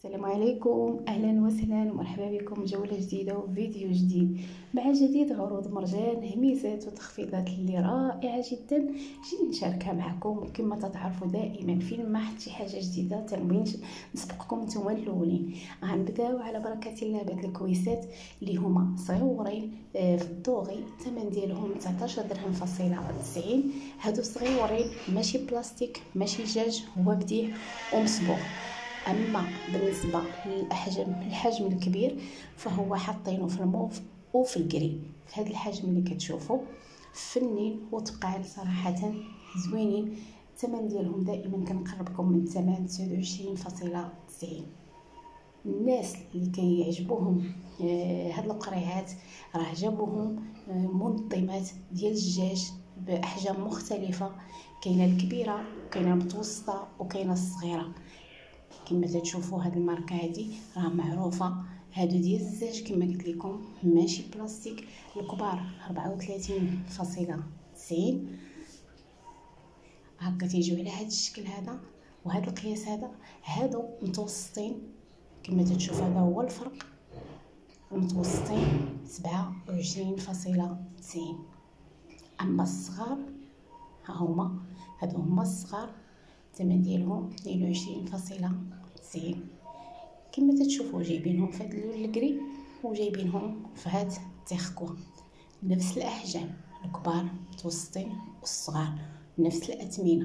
السلام عليكم، اهلا وسهلا ومرحبا بكم جوله جديده وفيديو جديد مع جديد عروض مرجان، هميزات وتخفيضات اللي رائعه جدا. جيت نشاركها معكم. كما تتعرفوا دائما فين ما حد شي حاجه جديده تنبغي نسبقكم نتوما الاولين. غنبداو على بركه الله بهاد الكويسات اللي هما صغيورين في الدوغي. الثمن ديالهم 19 درهم فاصله 90. هادو صغيورين ماشي بلاستيك ماشي جاج، هو بديع ومصبوغ. اما بالنسبه الحجم الكبير فهو حاطينه في الموف وفي الكري. في هذا الحجم اللي كتشوفوا فنين وثقال صراحه زوينين. الثمن ديالهم دائما كنقربكم من الثمن 29.90. الناس اللي كيعجبوهم هاد القريعات راه جابوهم منظمات ديال الجاج باحجام مختلفه، كاينه الكبيره وكاينه المتوسطه وكاينه الصغيره. كما تشوفوا هاد الماركه هادي راه معروفه. هادو ديال الزاج كما قلت لكم ماشي بلاستيك. الكبار 34.90 هكا تيجيو على هاد الشكل هذا وهذا القياس هذا. هادو متوسطين كما تشوف، هذا هو الفرق. المتوسطين 27.90. اما الصغار ها هما، هادو هما الصغار، الثمن ديالهم 22.90. كما تشوفوا جايبينهم في هذا اللون الكري وجايبينهم في هذا التيخكوا، نفس الاحجام، الكبار متوسطين والصغار نفس الاثمنه.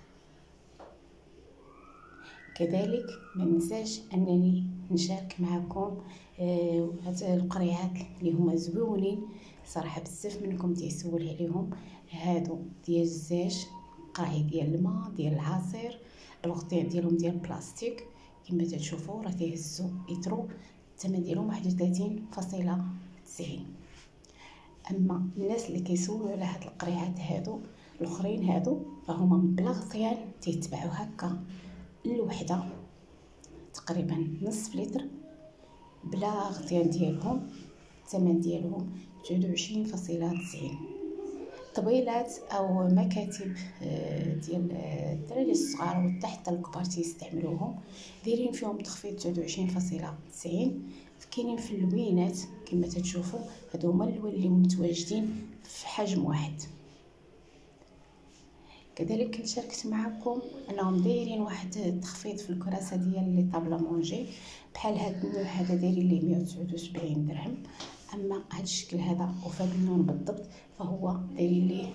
كذلك ما ننساش انني نشارك معكم هاد القريعات اللي هما زويونين صراحه. بزاف منكم تيسول عليهم. هادو ديال الزاج، قراعي ديال الماء ديال العصير، الغطيان ديالهم ديال البلاستيك كما تشوفوا راه تيهزوا يطرو. الثمن ديالهم 31.90. اما الناس اللي كيسولوا على هاد القريعات هادو الاخرين هادو فهما بلا غطيان تيتباعوا هكا الوحده تقريبا نصف لتر بلا غطيان ديالهم. الثمن ديالهم 29.90. طبيلات او مكاتب ديال الدراري الصغار وحتى الكبار تيستعملوهم دايرين فيهم تخفيض 29.90. كاينين في اللوينات كما تشوفوا، هادو هما اللوين اللي متواجدين في حجم واحد. كذلك كنت شاركت معكم انهم دايرين واحد التخفيض في الكراسه ديال لي طابله مونجي. بحال هاد النوع هذا دايرين ليه 179 درهم. اما هاد الشكل هذا وفي هاد اللون بالضبط فهو دايرين ليه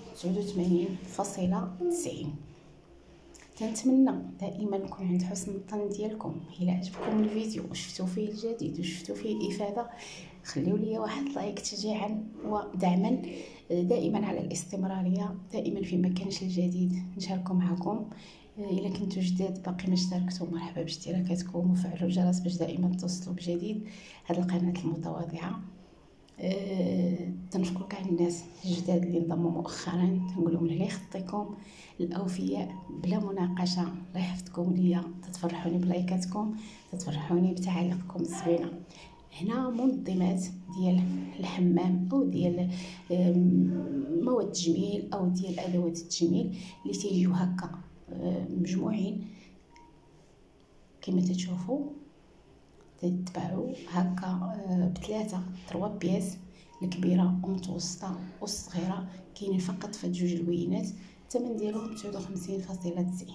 89.90. تنتمنى دائما نكون عند حسن الظن ديالكم. الى عجبكم الفيديو وشفتوا فيه الجديد وشفتوا فيه افاده خليوا لي واحد لايك تشجيعا ودعما دائما على الاستمراريه. دائما فيما كانش الجديد نشاركه معكم. الا كنتوا جداد باقي ما اشتركتوا مرحبا باشتراكاتكم وفعلوا الجرس باش دائما توصلوا بجديد هذه القناه المتواضعه. تنشكر كاع الناس الجداد اللي انضموا مؤخرا، تنقول لهم الله يخطيكم الاوفياء بلا مناقشه. الله يحفظكم ليا، تتفرحوني بلايكاتكم، تتفرحوني بتعاليقكم الزوينه. هنا منظمات ديال الحمام او ديال مواد التجميل او ديال ادوات التجميل اللي تيجيو هكا مجموعين كما تشوفوا. تتباعوا هكا بثلاثه 3 بياس، الكبيره ومتوسطه والصغيره. كاينين فقط في جوج لوينات. الثمن ديالهم 59.90.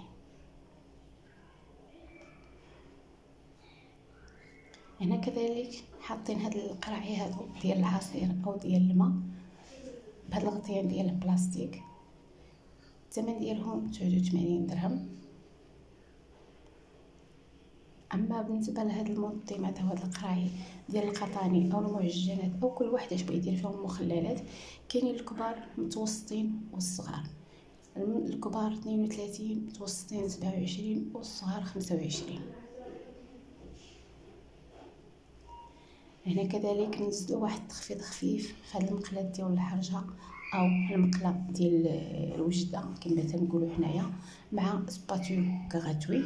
هنا كذلك حاطين هاد القراعي هادو ديال العصير او ديال الماء بهاد الغطيان ديال البلاستيك. الثمن ديالهم 89 درهم. اما بالنسبه لهاد المنظمات او هاد القراعي ديال القطاني او المعجنات او كل واحد اش بغى يدير فيهم مخللات، كاينين الكبار متوسطين والصغار. الكبار 32، متوسطين 27 والصغار 25. هنا كذلك نزلوا واحد التخفيض خفيف في هاد المقلات ديال الحرجه او المقله ديال الوجده كما تنقولوا حنايا مع سباتول غاتوي.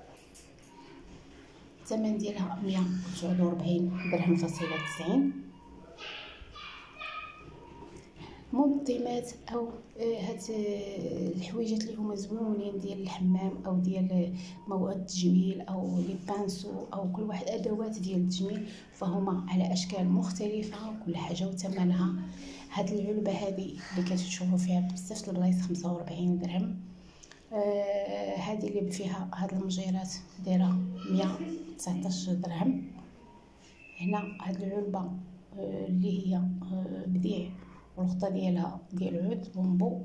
الثمن ديالها 149 درهم فاصله 90. منظمات او هاد الحويجات اللي هما زوينين ديال الحمام او ديال مواد التجميل او لي بانسو او كل واحد ادوات ديال التجميل، فهما على اشكال مختلفه كل حاجه وثمنها. هاد العلبه هذه اللي كتشوفوا فيها بزاف البلايص 45 درهم. هذه اللي فيها هاد المجيرات دايره 119 درهم. هنا هاد العلبه اللي هي بديع والغطاء ديالها ديال عود بومبو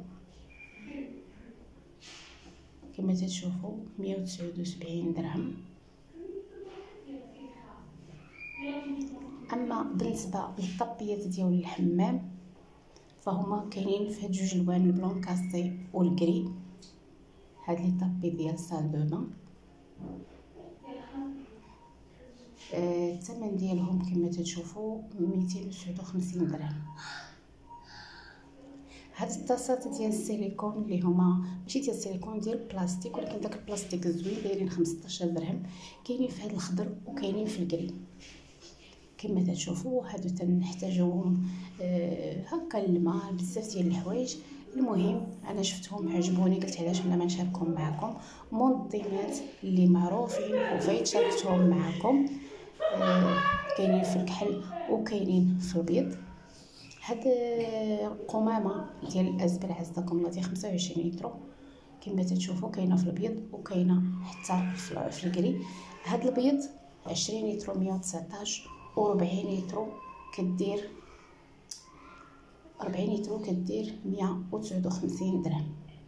كما تشوفوا 179 درهم. اما بالنسبه للطبيات ديال الحمام فهما كاينين في هاد جوج الوان، البلون كاسي والكري. هاد لي طابي ديال سال دو بان الثمن ديالهم كما تشوفوا 259 درهم. هاد الطاسات ديال السيليكون اللي هما ماشي ديال السيليكون، ديال البلاستيك، ولكن داك البلاستيك الزوين، دايرين 15 درهم. كاينين في هاد الخضر وكاينين في الكري كما تشوفوا. هادو تنحتاجوهم هكا الماء، بزاف ديال الحوايج. المهم انا شفتهم عجبوني قلت علاش بلا ما نشاركهم معكم. منظمات اللي معروفين وفايت شاركتهم معكم، كاينين في الكحل وكاينين في البيض. هاد قمامه ديال الازبل عزكم الله ديال 25 لتر كما تشوفوا، كاينه في البيض وكاينه حتى في الكري. هاد البيض 20 لتر 119 و40 لتر كدير 40 لتر كدير 159 درهم.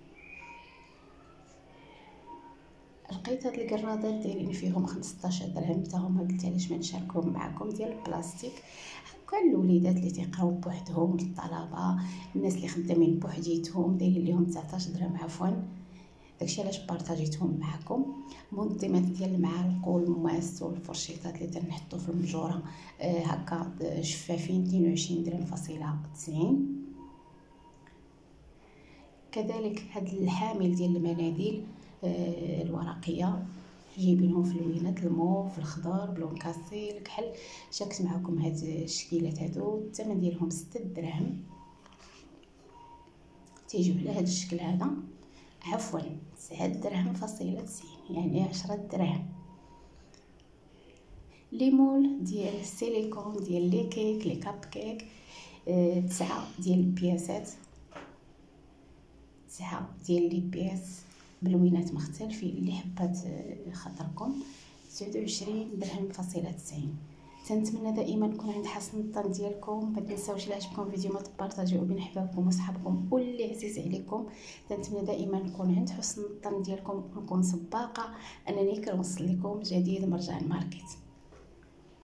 لقيت هاد الكرادات دايرين فيهم 15 درهم حتى هما، قلت علاش ما نشاركهم معكم. ديال البلاستيك هكا الوليدات اللي تيقراو بوحدهم، الطلبه، الناس اللي خدامين بوحديتهم، دايرين ليهم 19 درهم عفوا. داكشي علاش بارطاجيتهم معكم. منظمات ديال المعالق والمواس والفرشيطات اللي تنحطوا في المجوره هكا شفافين 22 درهم فاصله 90. كذلك هاد الحامل ديال المناديل الورقيه جايبينهم في اللوينات، الموف، الخضر، بلون كاسي، الكحل. شاركت معكم هاد الشكيلات هادو، الثمن ديالهم 6 دراهم. تيجيو على هاد الشكل هذا، عفوا 9 دراهم فاصله 90، يعني 10 دراهم. لي مول ديال السيليكون ديال لي كيك لي كاب كيك 9 ديال البياسات، 9 ديال لي بياس بلوينات مختلفين اللي حبات خاطركم 29 درهم فاصله 90. تنتمنى دائما نكون عند حسن الظن ديالكم. ما تنساوش الا عجبكم الفيديو ما تبارطاجيوه بين حبابكم وصحابكم واللي عزيز عليكم. تنتمنى دائما نكون عند حسن الظن ديالكم ونكون سباقه انني كنوصل لكم جديد مرجان ماركت.